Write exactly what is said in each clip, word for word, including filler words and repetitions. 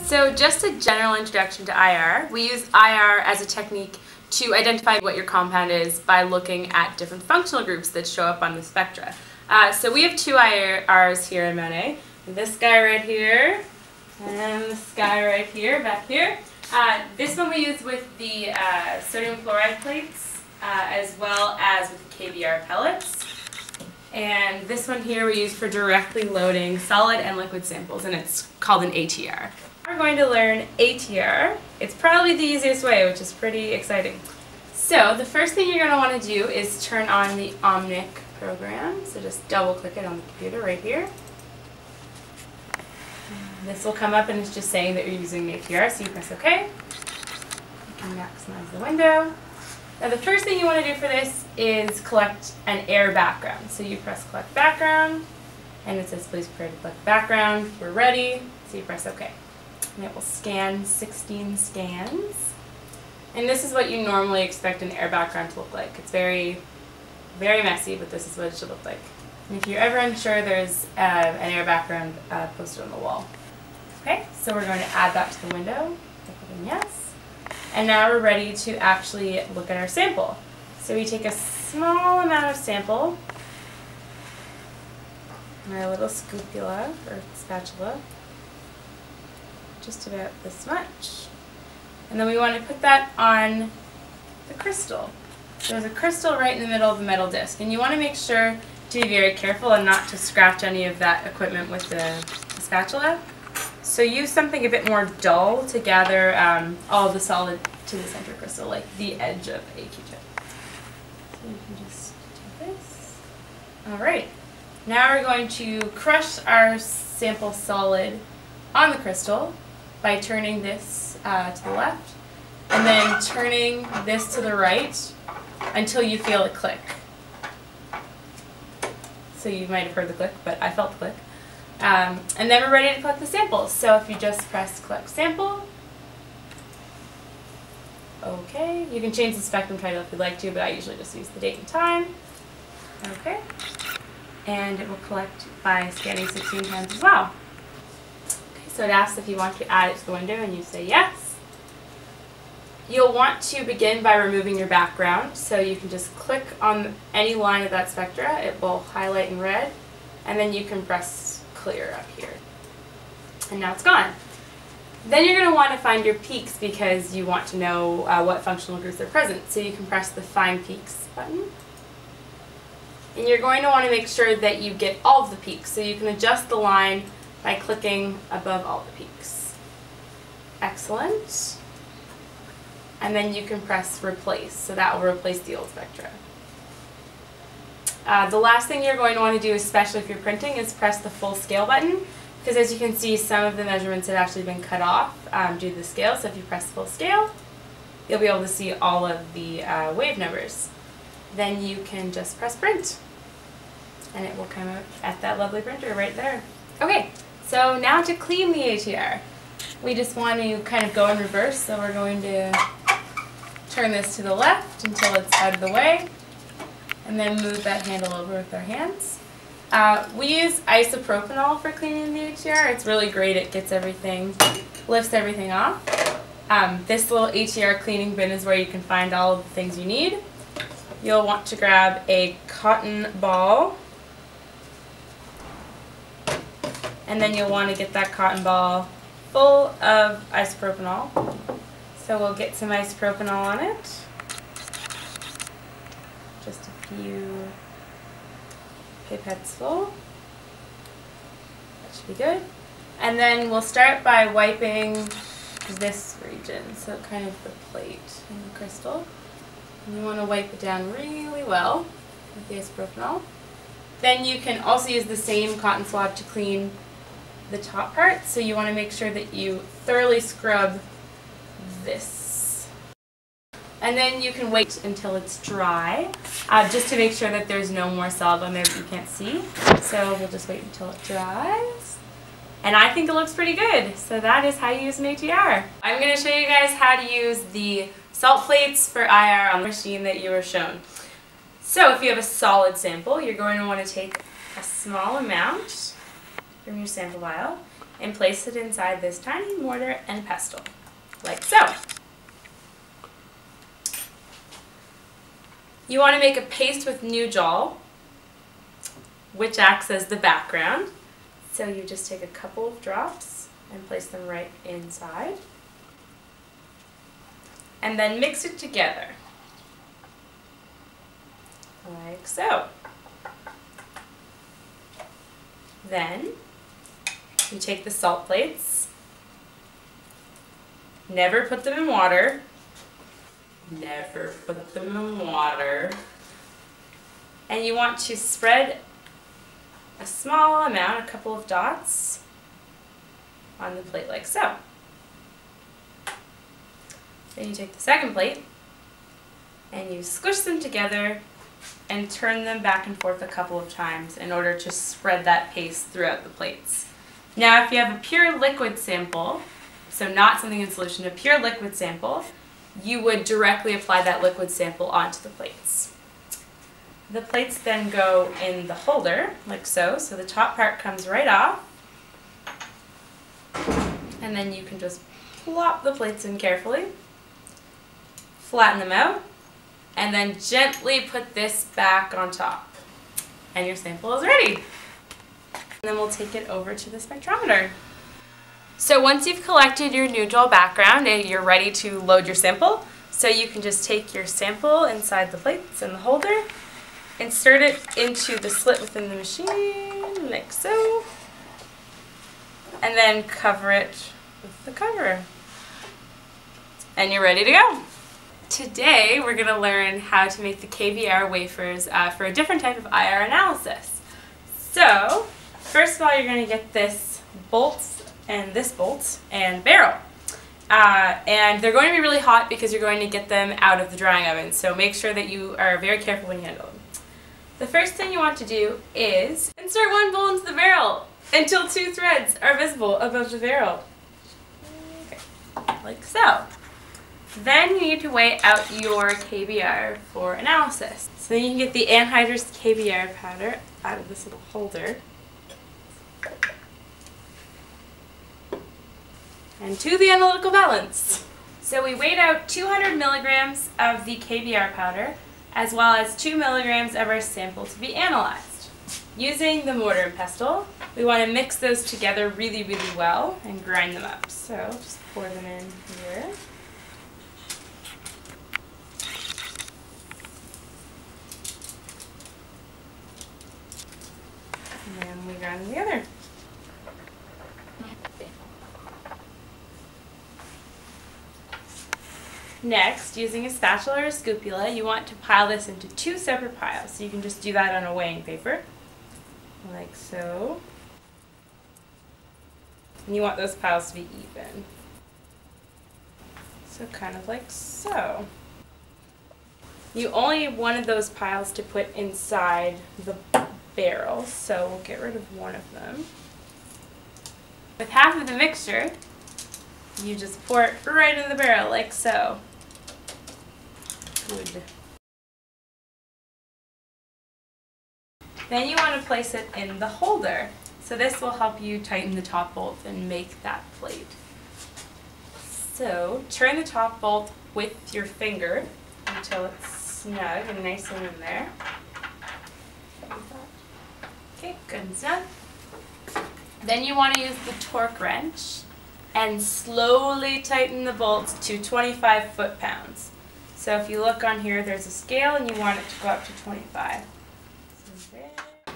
So just a general introduction to I R. We use I R as a technique to identify what your compound is by looking at different functional groups that show up on the spectra. Uh, so we have two I Rs here in Monet. This guy right here, and this guy right here, back here. Uh, this one we use with the uh, sodium chloride plates, uh, as well as with the K B R pellets. And this one here we use for directly loading solid and liquid samples, and it's called an A T R. We're going to learn A T R. It's probably the easiest way, which is pretty exciting. So the first thing you're going to want to do is turn on the Omnic program. So just double click it on the computer right here. This will come up and it's just saying that you're using A T R, so you press OK. You can maximize the window. Now the first thing you want to do for this is collect an air background. So you press collect background, and it says please prepare to collect background. We're ready, so you press OK. And it will scan sixteen scans. And this is what you normally expect an air background to look like. It's very, very messy, but this is what it should look like. And if you're ever unsure, there's uh, an air background uh, posted on the wall. Okay, so we're going to add that to the window. Click in yes. And now we're ready to actually look at our sample. So we take a small amount of sample, and our little scopula, or spatula, just about this much. And then we want to put that on the crystal. So there's a crystal right in the middle of the metal disc, and you want to make sure to be very careful and not to scratch any of that equipment with the, the spatula. So use something a bit more dull to gather um, all of the solid to the center crystal, like the edge of a Q-tip. So you can just do this. Alright, now we're going to crush our sample solid on the crystal by turning this uh, to the left, and then turning this to the right until you feel a click. So you might have heard the click, but I felt the click. Um, and then we're ready to collect the samples. So if you just press collect sample, okay, you can change the spectrum title if you'd like to, but I usually just use the date and time. Okay, and it will collect by scanning sixteen times as well. So it asks if you want to add it to the window, and you say yes. You'll want to begin by removing your background, so you can just click on any line of that spectra. It will highlight in red, and then you can press clear up here. And now it's gone. Then you're going to want to find your peaks because you want to know uh, what functional groups are present. So you can press the Find Peaks button. And you're going to want to make sure that you get all of the peaks, so you can adjust the line by clicking above all the peaks. Excellent. And then you can press replace, so that will replace the old spectra. Uh, the last thing you're going to want to do, especially if you're printing, is press the full scale button, because as you can see, some of the measurements have actually been cut off um, due to the scale. So if you press full scale, you'll be able to see all of the uh, wave numbers. Then you can just press print, and it will come out at that lovely printer right there. Okay. So now to clean the A T R, we just want to kind of go in reverse, so we're going to turn this to the left until it's out of the way, and then move that handle over with our hands. Uh, we use isopropanol for cleaning the A T R. It's really great. It gets everything, lifts everything off. Um, this little A T R cleaning bin is where you can find all of the things you need. You'll want to grab a cotton ball, and then you'll want to get that cotton ball full of isopropanol. So we'll get some isopropanol on it. Just a few pipettes full. That should be good. And then we'll start by wiping this region, so kind of the plate and the crystal. And you want to wipe it down really well with the isopropanol. Then you can also use the same cotton swab to clean the top part, so you want to make sure that you thoroughly scrub this. And then you can wait until it's dry, uh, just to make sure that there's no more solid on there that you can't see. So we'll just wait until it dries. And I think it looks pretty good. So that is how you use an A T R. I'm going to show you guys how to use the salt plates for I R on the machine that you were shown. So if you have a solid sample, you're going to want to take a small amount from your sample vial, and place it inside this tiny mortar and pestle, like so. You want to make a paste with Nujol, which acts as the background. So you just take a couple of drops and place them right inside. And then mix it together, like so. Then you take the salt plates, never put them in water, never put them in water, and you want to spread a small amount, a couple of dots, on the plate like so. Then you take the second plate and you squish them together and turn them back and forth a couple of times in order to spread that paste throughout the plates. Now if you have a pure liquid sample, so not something in solution, a pure liquid sample, you would directly apply that liquid sample onto the plates. The plates then go in the holder, like so, so the top part comes right off, and then you can just plop the plates in carefully, flatten them out, and then gently put this back on top. And your sample is ready. And then we'll take it over to the spectrometer. So once you've collected your Nujol background and you're ready to load your sample, so you can just take your sample inside the plates and the holder, insert it into the slit within the machine, like so, and then cover it with the cover. And you're ready to go. Today we're going to learn how to make the K B R wafers uh, for a different type of I R analysis. So first of all, you're going to get this bolt and this bolt and barrel. Uh, and they're going to be really hot because you're going to get them out of the drying oven, so make sure that you are very careful when you handle them. The first thing you want to do is insert one bolt into the barrel until two threads are visible above the barrel. Okay, like so. Then you need to weigh out your K B R for analysis. So then you can get the anhydrous K B R powder out of this little holder. And to the analytical balance. So we weighed out two hundred milligrams of the K B R powder, as well as two milligrams of our sample to be analyzed. Using the mortar and pestle, we want to mix those together really, really well and grind them up. So just pour them in here. And then we grind them together. Next, using a spatula or a scoopula, you want to pile this into two separate piles. So you can just do that on a weighing paper, like so. And you want those piles to be even. So kind of like so. You only need one of those piles to put inside the barrel, so we'll get rid of one of them. With half of the mixture, you just pour it right in the barrel, like so. Good. Then you want to place it in the holder. So this will help you tighten the top bolt and make that plate. So turn the top bolt with your finger until it's snug and nice and in there. Okay, good and snug. Then you want to use the torque wrench and slowly tighten the bolts to twenty-five foot-pounds. So if you look on here, there's a scale and you want it to go up to twenty-five. So there.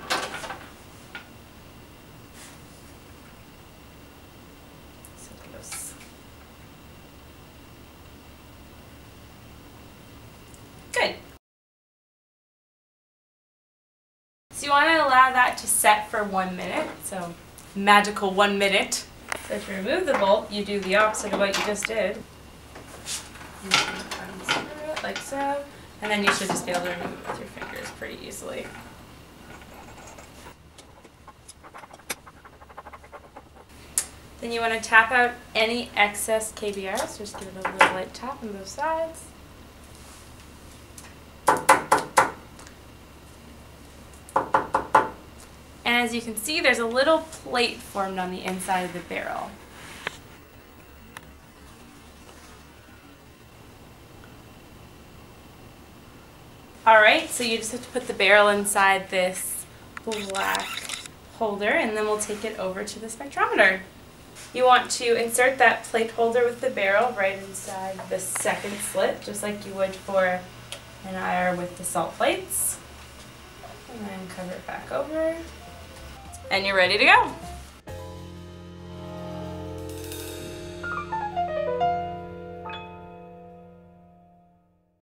So it goes. Good. So you want to allow that to set for one minute. So magical one minute. So to remove the bolt, you do the opposite of what you just did. You can unscrew it like so, and then you should just be able to remove it with your fingers pretty easily. Then you want to tap out any excess K B R, so just give it a little light tap on both sides. as you can see, there's a little plate formed on the inside of the barrel. Alright, so you just have to put the barrel inside this black holder, and then we'll take it over to the spectrometer. You want to insert that plate holder with the barrel right inside the second slit, just like you would for an I R with the salt plates. And then cover it back over. And you're ready to go.